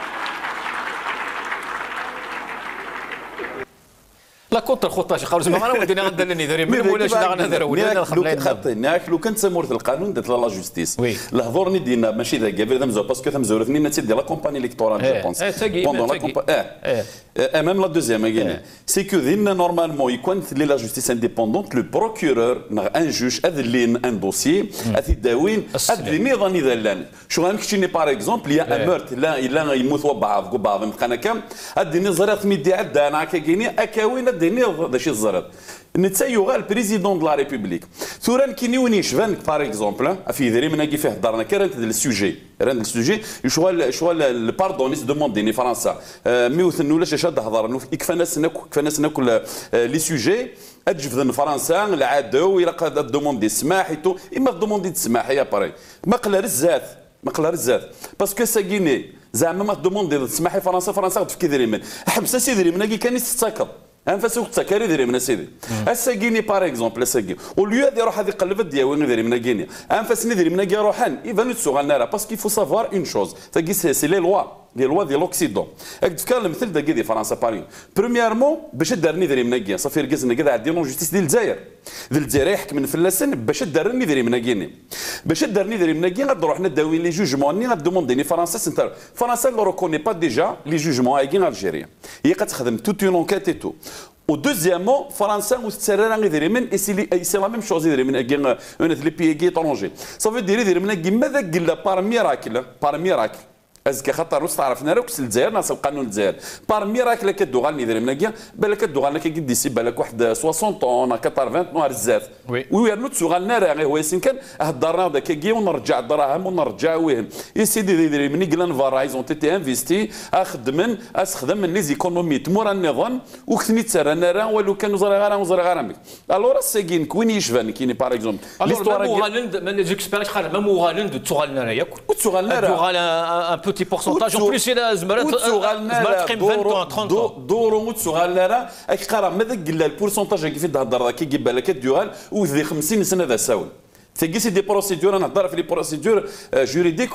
لا كونتر خطه شي خرج ما ودينا غندلني داري من ولا شي غنا دار ولا خلينا خاطي ناك لو كنت سمورت القانون درت لا جوستيس الهضور ني دينا ماشي ذاك كافي دمزو باسكو تمزورتني نتي ديال لا كومباني الكتورال جو بونس بوندون لا كومباني اه امام لا دوزيام كاين سي كو دينا نورمالمون يكون لي لا جوستيس انديبوندونت لو بروكورور ان جوج اذلين ان دوسي اثي داوين اذني ظني ذلان شو غنمك شي باغ اكزومبل يا امرت لا الا يموتوا بعض بعض مقنا كام اديني زرات ميدي عدا انا كايني اكاوين اديني داشي الزرات نتسيو البريزيدون دو لا ريبوبليك ثوران كيني وين يشفانك باغ اكزومبل في ذري من كيف هضرنا كي راند السوجي راند السوجي شغل شغل الباردون دومونديني فرنسا ميوثن ولا شاد هضر كفانا سناك كفانا سناك لي سوجي اجفدن فرنسا العدو الى قاد دوموندي السماح ايتو اما دوموندي السماح يا باري ما قلا رزات ما قلا رزات باسكو ساكيني زعما ما دوموندي السماح فرنسا فرنسا غتفكي ذري من حبس سيدري من كان يستسكر انفاسو تسكري ديري من سيدي الساكيني باغ اكزومبل الساكي وليو هذه يروح هذه قلب دياوين ديري من كينيا انفاس نديري من كي روحان ايفانو تسوغالنا باسكو يفو سافوار اون شوز تاكي سي لي لوا لي لوا ديال لوكسيدون راك تفكر المثل داكي ديال فرنسا باري برومييرمون باش دارني ديري من كينيا صافي ركزنا كذا عندي نون جوستيس ديال الجزائر ديال الجزائر يحكم من فلاسن باش دارني ديري من كينيا باش دارني ديري من كينيا غنروح نداوي لي جوجمون ني غدومونديني فرنسا سنتر فرنسا لو ريكوني با ديجا لي جوجمون ايكين الجيريا هي كتخدم توت اون انكيت اي تو و دوزيامون فرنسا وستسرر غيدير من اي سي لا ميم شوز يدير من اكين اون لي بيي كي طرونجي صافي دير يدير من كيما ذاك قال بار ميراكل بار ميراكل ازكى خاطر واش تعرفنا راك الجزائر ناس القانون الجزائر بار ميراكل كدو غالني دير من كيا بالك كدو غالنا كي ديسي بالك واحد ستين طون ثمانين نوار الزاف وي نوت سوغالنا راه هو يسن كان هضرنا داك كي ونرجع الدراهم ونرجع وهم يا سيدي يدير من كلان فارا ايزون تي تي انفيستي اخدمن اسخدم من لي زيكونومي تمور النظام وكثني تسرنا راه ولو كانوا زرا غير وزرا غير الوغ ساكين كوين يشفان كيني باغ اكزومبل ليستوار مغالند من ليكسبيريونس خالد ما مغالند تسوغالنا ياك وتسوغالنا راه ان بوتي بورسونتاج اون بليس الى زمرات زمرات تقريبا عشرين دورو تسوغالنا راه اكثر ماذا قال البورسونتاج كيف تهضر كي يجيب بالك الديوال وذي خمسين سنه ذا ساول تلقي سي دي بروسيدور نهضر في لي بروسيدور جوريديك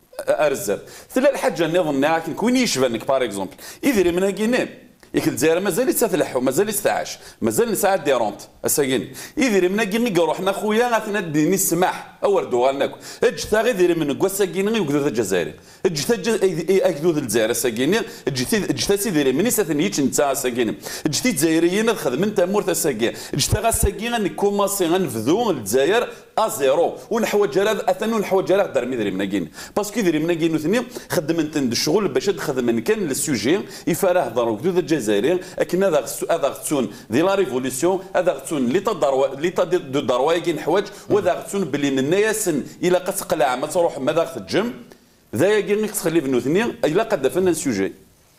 ارزاب ثلا الحاجه نظن لكن كون يشبنك باغ اكزومبل يدير من هكينا ياك الجزائر مازال تتلحو مازال يستعاش مازال نساعد ديرونت اساكين يدير من هكينا روحنا خويا غاتنا ديني السماح اول دوغالناك اجتا غيدير من كواساكين وكذا الجزائري اجتا اكذوذ الجزائر اساكين اجتا اجتا سيدير من ساتنيتش نتا اساكين اجتي الجزائريين خدم انت مور اساكين اجتا غاساكين غنكوماسي غنفذو الجزائر ازيرو ونحوج على اثنو نحوج على دار ميدري من كين باسكو يدير من كين وثني خدم انت الشغل باش تخدم من كان للسوجي يفاره هضروا كذا الجزائريين لكن هذا هذا غتسون دي لا ريفوليسيون هذا غتسون ليطا داروا ليطا دو داروايكين حوايج وهذا غتسون بلي من ياسن الى قتقلع ما تروح ماذا تجم ذا يجينك تخلي بنوثني الا قد فن السوجي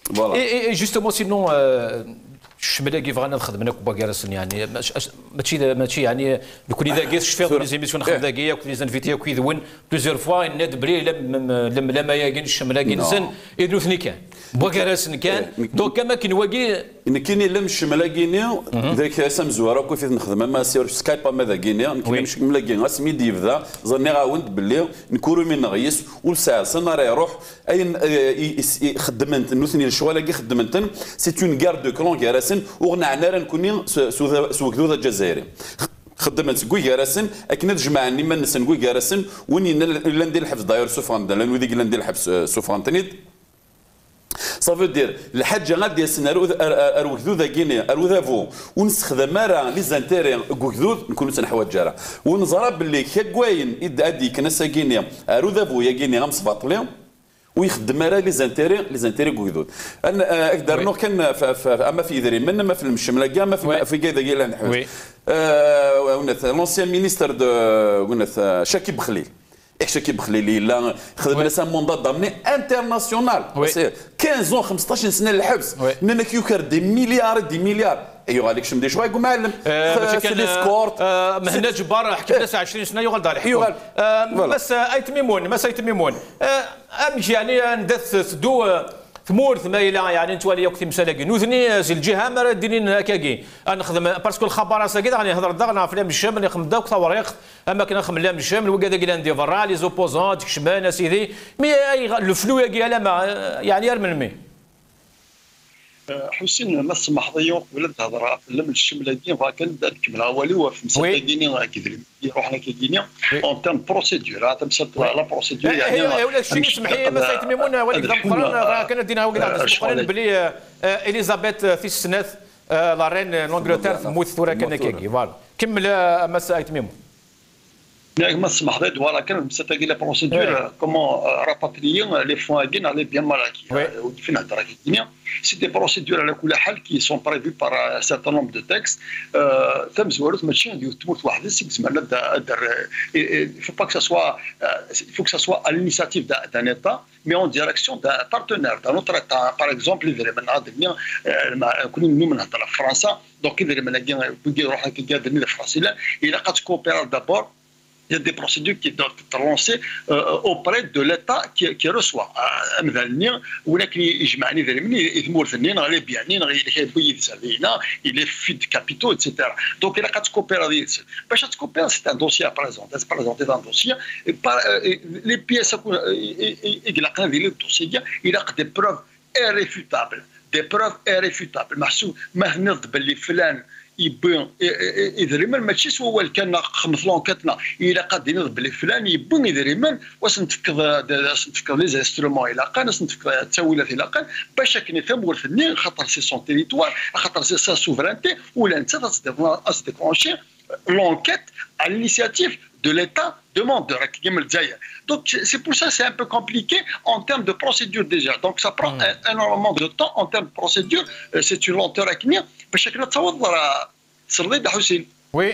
Et justement, sinon, الشملاكي بغينا نخدم كوبا كارسن يعني ماشي ماشي يعني كون اذا قيس شفيق لي زيميسيون نخدم ذاكيه كون لي زانفيتي كيدون بليزيور فوا ناد بلي لم لما ياكين الشملاكي نسن يدنو ثني كان بوا كارسن كان دونك كما كاين واكي ان كاين لم الشملاكيني ذاك سام زواره كيف نخدم ما سير سكايب ما ذاكيني كاين مش ملاكي اسمي ديفدا زرني غاوند بلي نكورو من نغيس والساعه سنه راه يروح اين خدمت نوثني الشوالاكي خدمت سي اون غار دو كلون كارسن وغنعنا راه نكوني سو كذوذا الجزائري خدمت كوي كارسن اكن تجمعني من نسن كوي كارسن وين الا ندير الحبس داير سوفان لان ذيك الا ندير الحبس سوفان تنيد صافي دير الحاجه غادي يسن اروكذو ذا كيني ارو ذافو ونستخدم راه لي زانتيري كوكذو نكونوا تنحوا الجاره ونزرى باللي كواين ادي كنا ساكيني ارو ذافو يا كيني غمصباط لهم ويخدم راه لي زانتيري لي زانتيري كوكذود انا اقدر نو كان اما في ذري من ما في المشمله ما في في كذا كاين نحوس ونث لونسيان مينيستر دو ونث شاكيب بخليل شاكيب بخليلي لا خدم لنا سان موندا دامني انترناسيونال خمسطاش خمسطاش سنه للحبس اننا كيوكر دي مليار دي مليار ايوا هذيك شمدي شويه يقول معلم سكورت مهنا جبار حكي لنا عشرين سنه يغال دار يحكم بس ايت ميمون ما سايت ميمون امشي يعني ندث دو ثمور ثمايله يعني انت ولي وقت مسالاكي نوثني زي الجهه ما ديرين هكاكي نخدم باسكو الخبر ساكي راني نهضر دغنا في الشام اللي خدم داك ثوريق اما كنا نخدم لهم الشام الوكاده كي ندير فرا لي زوبوزون كشمان سيدي مي الفلو يا لا ما يعني يرمن مي حسين ما سمح ضيوق ولا تهضر لم الشمله دي فكان كمل اولي وفي مسكيني كيدير روحنا كيديني اون تيرم بروسيدور تمسك لا بروسيدور يعني ولا شي سمح لي ما سيت ميمون وليد قران كان دينا وقيلا بلي اليزابيث ثيسناث لا رين لونجلتير تموت ثوره كان كيكي فوالا كمل ما سايت ميمون ما سمح لي voilà quand c'était la procédure comment rapatrier les fonds à Guinée bien malaki في نهضر كيدير c'est des procédures على كل حال qui sont prévues par un certain nombre de textes تم زوارت ماشي ندير تموت واحد السيكس ما نبدا il faut pas que ça soit il faut que ça soit à l'initiative d'un État mais en direction d'un partenaire d'un autre État par exemple اللي من هذا كنا من نهضر في فرنسا دونك اللي من كي روحنا كي قادرين الفرنسي لا الى قد كوبير دابور il y a des procédures qui doivent être lancées euh, auprès de l'État qui, qui reçoit. مثلا ولكن يجمعني ذلك يثمر ثنين غير بيانين غير يحيد سالينا il est fit de capitaux et cetera. Donc il a qu'à te coopérer. باش تكوبير c'est un dossier à présenter, c'est présenter dans un dossier. Les pièces يقلقنا ذي الدوسيه il a des preuves irréfutables, des preuves irréfutables. محسوب ما نض باللي فلان يبون يدريمن ماشي هو اللي كان خمس لونكاتنا الا قاد ينض بلي فلان يبون يدريمن واش نتفكر نتفكر لي زانسترومون الا قال نتفكر التاويلات الا قال باش كاين ثمور في النيل خاطر سي سون تيريتوار خاطر سي سا سوفرانتي ولا انت تديكلونشي لونكيت على l'initiative de l'État demandeur كيما الجزائر. Donc c'est pour ça c'est un peu compliqué en termes de procédure déjà. Donc ça prend mmh. énormément de temps en termes de procédure. C'est une lenteur أكنية باش كنا تصور سردي حسين. Oui.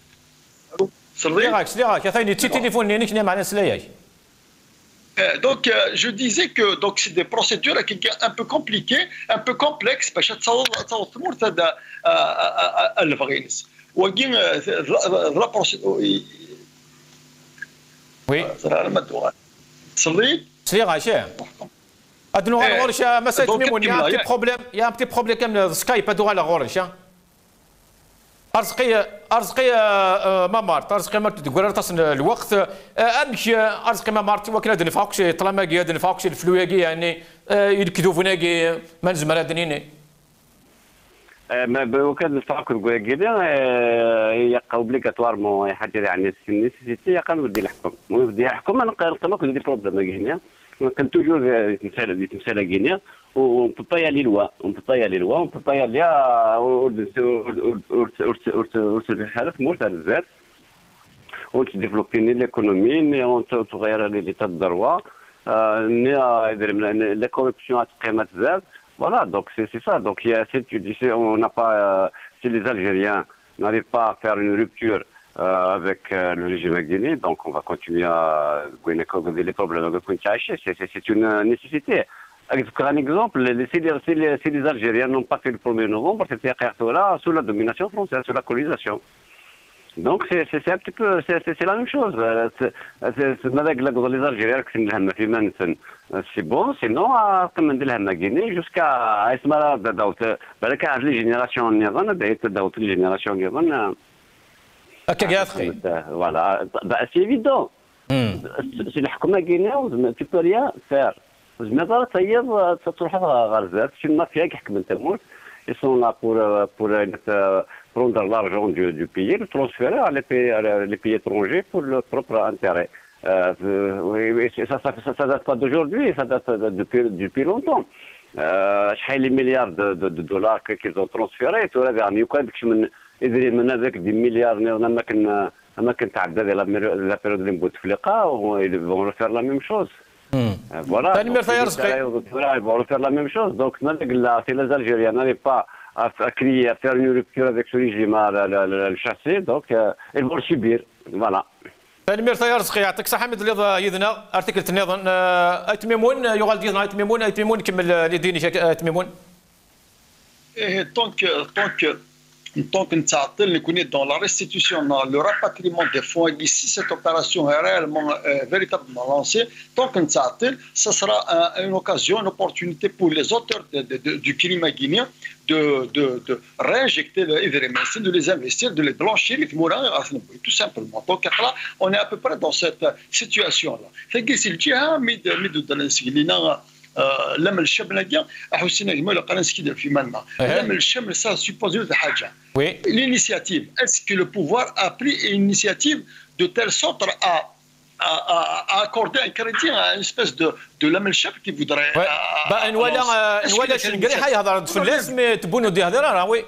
سردي. راك سلي راك ثاني تي تليفون اللي كنا معنا سلاياي. Donc je disais que donc c'est des procédures qui sont un peu compliquées, un peu complexes باش تصور تصور تمر هذا الفغينس. وكاين لا بروسيدور وي صلي صلي غاشي ادنو على غورش ما سيت ميمون يا بتي بروبليم يا بتي بروبليم كامل سكايب ادو على غورش ارزقي ارزقي ما مارت ارزقي ما تقول تصن الوقت امشي ارزقي ما مارت وكنا دنفاكش طالما كي دنفاكش الفلوياكي يعني يركدوا فيناكي ما نزمر هذنيني ما وكان الفرق نقول كذا هي اوبليغاتوارمون حاجه يعني النيسيتي يقان ودي الحكم ودي الحكم انا نقول لك دي بروبليم غينيا كان توجور يتمثل يتمثل غينيا و peut pas y aller loin on peut pas y aller loin on peut pas y aller au حالات مرتفعه بزاف وتديفلوبي ليكونومي ني اون تغير ليتا الدروا ني لا كوربسيون تقيمات بزاف. Voilà, donc c'est ça. Donc il y a, tu disais, on n'a pas, euh, si les Algériens n'arrivent pas à faire une rupture euh, avec euh, le régime guinéen, donc on va continuer à gagner les problèmes de Kunchaché. C'est une nécessité. Un exemple, si les, si, les, si les Algériens n'ont pas fait le premier novembre, c'était là sous la domination française, sous la colonisation. Donc c'est un petit peu, c'est la même chose. Les Algériens, c'est bon, sinon, comme on dit la Guinée, jusqu'à les générations les générations voilà, c'est évident. C'est la Guinée, tu peux rien faire. زعما طيب تروح غرزات شي مافيا كيحكم التموت ils sont là pour pour prendre l'argent du, du pays, le transférer à les pays, les pays étrangers pour leur propre intérêt. Euh, oui, ça, ça, ça, ça date pas d'aujourd'hui, ça date depuis, depuis longtemps. شحال لي مليار de dollars qu'ils ont transférés تو هذا يعني يقال لك من يدري من هذاك دي مليار ما كان ما كان تعدى لا بيريود اللي بوتفليقه ils vont refaire la même chose. Hmm. Voilà. Ils vont faire la même chose. Donc, si les Algériens n'arrivent pas à, à crier, à faire une rupture avec ce régime, à le chasser, donc euh, ils vont le subir. Voilà. تنمير ثيار سقي يعطيك الصحة حمد اللي يدنا ارتكل تنظن ايتميمون يغال دينا ايتميمون ايتميمون كمل لديني ايتميمون. ايه دونك دونك tant que nous sommes dans la restitution, dans le rapatriement des fonds, ici cette opération est réellement euh, véritablement lancée, tant que nous sommes, ce sera un, une occasion, une opportunité pour les auteurs de, de, de, du crime guinéen de, de, de réinjecter les de les investir, de les blanchir, tout simplement. Donc là, on est à peu près dans cette situation-là. لما الشمل جا حسينا جمال قرنسكي ديال في مالنا لما الشمل ça suppose une حاجه l'initiative est-ce que le pouvoir a pris une initiative de telle sorte à à, à accorder un crédit à une espèce de de لما الشاب qui voudrait bah ولا ولا شنقري يهضر في لازم تبونوا دي هضره وي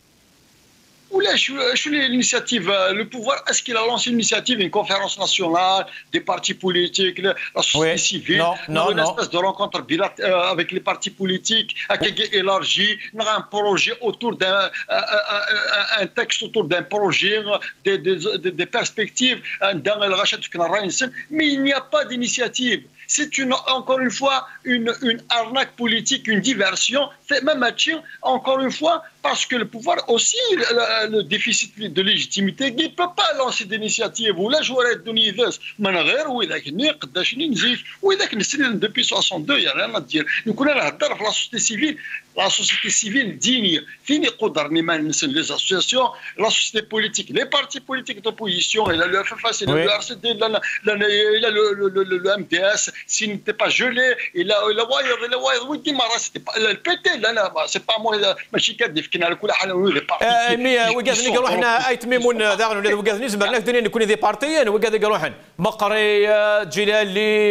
ولا شو شو l'initiative le pouvoir est-ce qu'il a lancé une initiative une conférence nationale des partis politiques la société oui. civile non, non, une non. espèce de rencontre euh, avec les partis politiques élargi un projet autour d'un un, un texte autour d'un projet des, des, des, des perspectives dans le rachat mais il n'y a pas d'initiative. C'est une, encore une fois une, une arnaque politique, une diversion, c'est même encore une fois parce que le pouvoir aussi, le, le déficit de légitimité, il ne peut pas lancer d'initiative. Ou là, je voudrais donner des managers, ou il y a des nizif, ou il y a des depuis soixante-deux, il n'y a rien à dire. Nous connaissons la société civile, la société civile digne, fini les associations, la société politique, les partis politiques d'opposition, il a le F F A, il a le R C D, il a le, le, le, le, le M D S, s'il n'était pas gelé, il a le wire, il a le wire, oui, c'était pas le P T, là, c'est pas moi, ma chicane, كنا كل حاجه نقول بارتي مي وقاذني قالوا حنا ايتميمون داغ ولا وقاذني زعما الدنيا نكون دي بارتيين وقاذ قالوا حنا مقري جلالي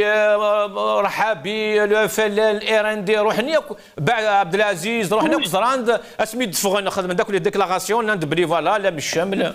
رحابي الفلال الايرندي روحني بعد عبد العزيز روحنا قزراند اسمي دفغنا خدمه داك لي ديكلاراسيون لاند بلي فوالا لا مش شامل.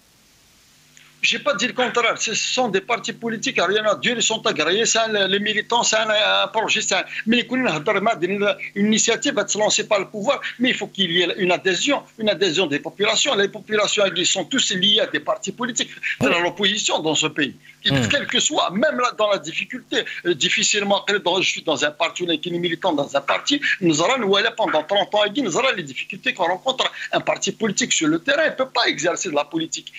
Je n'ai pas dit le contraire. Ce sont des partis politiques, rien à dire, ils sont agréés, les militants, c'est un, un projet. Un... Mais une initiative va se lancer par le pouvoir, mais il faut qu'il y ait une adhésion, une adhésion des populations. Les populations ils sont tous liées à des partis politiques, de l'opposition dans ce pays. Mmh. Quel que soit, même là dans la difficulté, euh, difficilement, je suis dans un parti, on est militant dans un parti, nous aurons pendant trente ans, nous aurons les difficultés qu'on rencontre un parti politique sur le terrain, il ne peut pas exercer de la politique.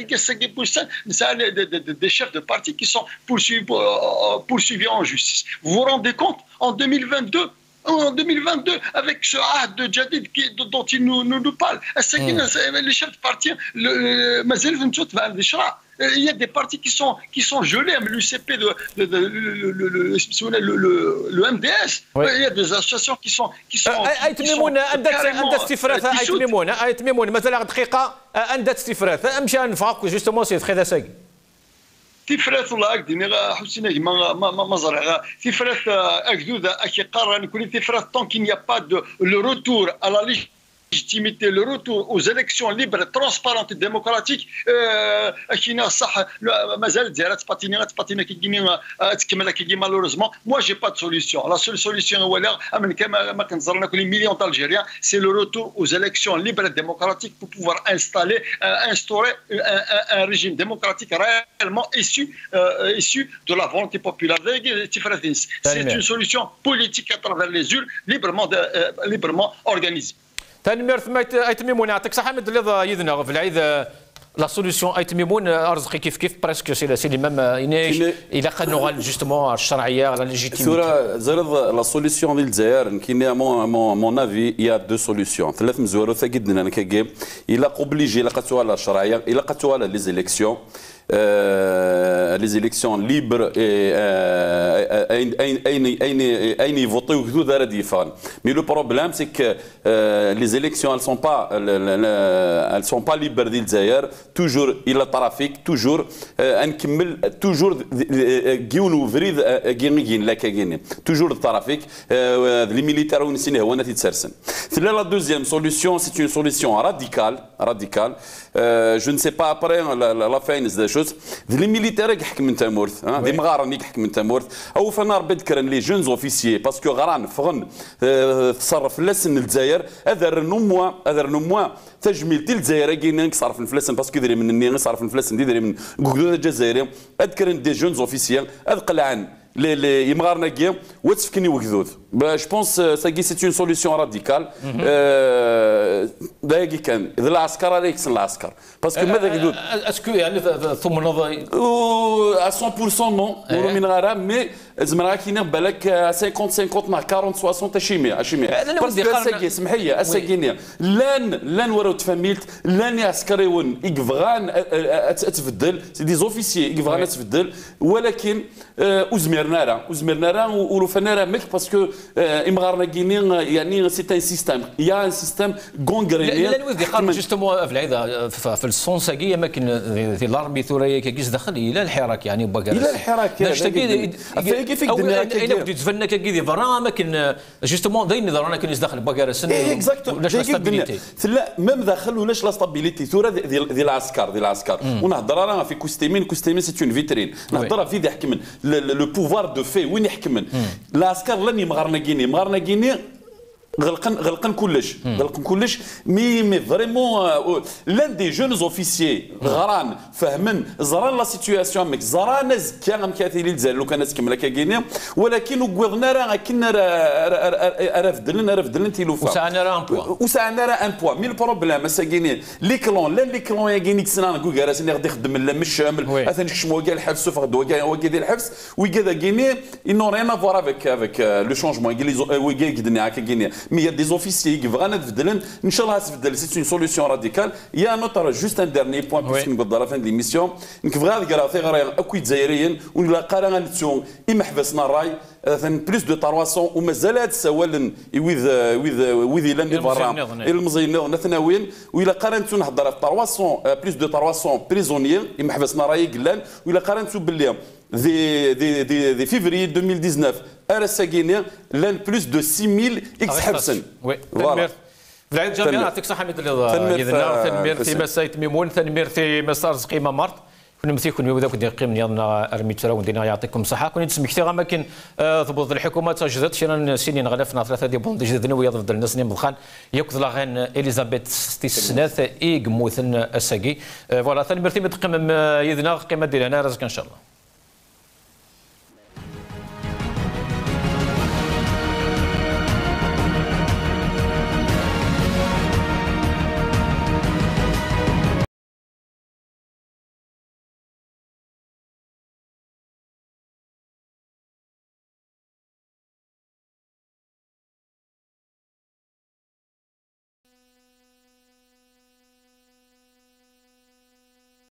C'est des, des, des chefs de parti qui sont poursuivis, euh, poursuivis en justice. Vous vous rendez compte, en deux mille vingt-deux, en deux mille vingt-deux, avec ce Ahd de Jadid qui, dont il nous, nous, nous parle, mmh. les chefs de parti, le Mazal il y a des partis qui sont, qui sont gelés, l'U C P, de, de, de, le, le, le, le, le M D S, oui. Il y a des associations qui sont qui sont ايتميمون عندك استفراث ايتميمون ايتميمون مثلا دقيقه عندك استفراث امشي نفاق جوستومون سي تري داساك تفرث ولا أقدني حسينا ما ما ما زرع تفرث أجدود أكي قرر نكون تفرث tant qu'il n'y a pas de le retour à la légitimité, le retour aux élections libres, transparentes et démocratiques. كاين صح مازال زيرات تباتيني تباتيني كيجيني تكمل كيجي malheureusement. Moi j'ai pas de solution. La seule solution هو من كما ما كنظرنا كل مليون تاع الجيريان c'est le retour aux élections libres et démocratiques pour pouvoir installer instaurer un, un régime démocratique réellement issu euh, issu de la volonté populaire. C'est une solution politique à travers les urnes librement de, euh, librement organisée. تنمير ثم ايتميمون يعطيك صحه مد اللي يدنا في العيد لا سوليسيون ايتميمون ارزقي كيف كيف بريسك سي سي لي ميم اناش الى قنوا جوستومون الشرعيه لا ليجيتيميتي ثورة زرد لا سوليسيون ديال الجزائر كاين مون مون افي يا دو سوليسيون ثلاث مزوار ثا جدا انا كاكي الى اوبليجي الى قاتوها لا الشرعيه الى قاتوها لي زيليكسيون Euh, les élections libres et aïn y voter ou tout d'arrêt différent. Mais le problème c'est que euh, les élections elles sont pas elles sont pas libres d'Algérie. Toujours il y a trafic, toujours un كمل toujours جيون وفريد جينين لا كاين toujours le trafic les militaires ونسينه هو نتي تسرسن. La deuxième solution c'est une solution radicale radicale. Euh, je ne sais pas après la, la, la fin des choses. Les militaires يحكم من تمورث دي مغارن يحكم من تمورث او فانا ربي ذكرن لي جونز اوفيسيي باسكو غران فغن تصرف لسن الجزائر اذر نموا اذر نموا تجميل تي الجزائر كاين صرف الفلسن باسكو يدري من الني صرف الفلسن يدري من كوكدو الجزائري اذكرن دي جونز اوفيسيي اذقلعن les les يمغارنا كي وتفكني وكذوذ je pense ça c'est une solution radicale دايقي كان اذا العسكر هذا يكسن العسكر باسكو ماذا كذوذ اسكو يعني ثم نظري à cent pour cent non من غيرها مي زعما كاين بالك خمسين خمسين مع أربعين ستين اشيمي اشيمي باسكو سمح لي اساكينيا لان لان ورا تفهميت لان عسكريون يكفغان تفدل سي دي زوفيسيي يكفغان تفدل ولكن وزميرنا راه وزميرنا راه ولوفنا راه ميك باسكو امغارنا كينين يعني سي ان سيستيم يا ان سيستيم غونغريني لا نوذ قال جوستومون في العيده في السونساكيه اماكن في الارمي ثوريه كيس دخل الى الحراك يعني باكا الى الحراك باش تاكيد كيف الدنيا الا بديت تفنى كيدي فرا اماكن جوستومون داين رانا كاين داخل باكا سن ولاش لا ستابيليتي لا ميم داخل ولاش لا ستابيليتي ثوره ديال العسكر ديال العسكر ونهضر راه في كوستيمين كوستيمين سي اون فيترين نهضر في يحكم لو بوفوار دو في وين يحكم العسكر لن يمغرنا كيني مغرنا كيني غلقن غلقن كلش غلقن كلش مي مي فريمون لان دي جون اوفيسيي غران فهمن زران لا سيتوياسيون ميك زران زكا مكاثيل الجزائر لو كانت كملا كاكيني ولكن وقوضنا راه كنا راه فدلن راه فدلن تيلوفا وسعنا راه ان بوا وسعنا راه ان بوا مي البروبليم ساكيني لي كلون لا لي كلون يا كينيك سنان كو كاراسني غادي يخدم لا مش شامل اثن كشمو كاع الحبس فغد هو كاع الحبس وكذا كيني انو ريان افوار افيك افيك لو شونجمون كي كاع كدني هكا كيني mais il y a des officiers qui vont être Inch'Allah, c'est une solution radicale. Il y a un autre, juste un dernier point, puisque nous sommes à la fin de l'émission. Nous avons plus de trois cents ومازالت سوالن with with with لندي برا المزينين نثناوين وإلا قارنتو نهضر في trois cents plus de trois cents prisonniers محبسنا راي قلان وإلا قارنتو باللي دي دي دي دي فيفري deux mille dix-neuf ارساكينيا لان بلوس دو six mille اكس حبسن وي تنمير في العيد جميع يعطيك صحه مثل يدنا تنمير في مساء ميمون تنمير في مسار قيمه مرت كنا مثيكم يودا كنا قيم نيضنا ارمي ترا وندينا يعطيكم الصحه كنا نسمي كثير اماكن ضبط الحكومه تجدت شينا سنين غلفنا ثلاثه دي بوند جددنا ويا ضد الناس نيم الخان ياكل لاغين اليزابيث ستيسناث ايغ موثن اساكي فوالا ثاني مرتين تقيم يدنا قيمه ديالنا رزق ان شاء الله.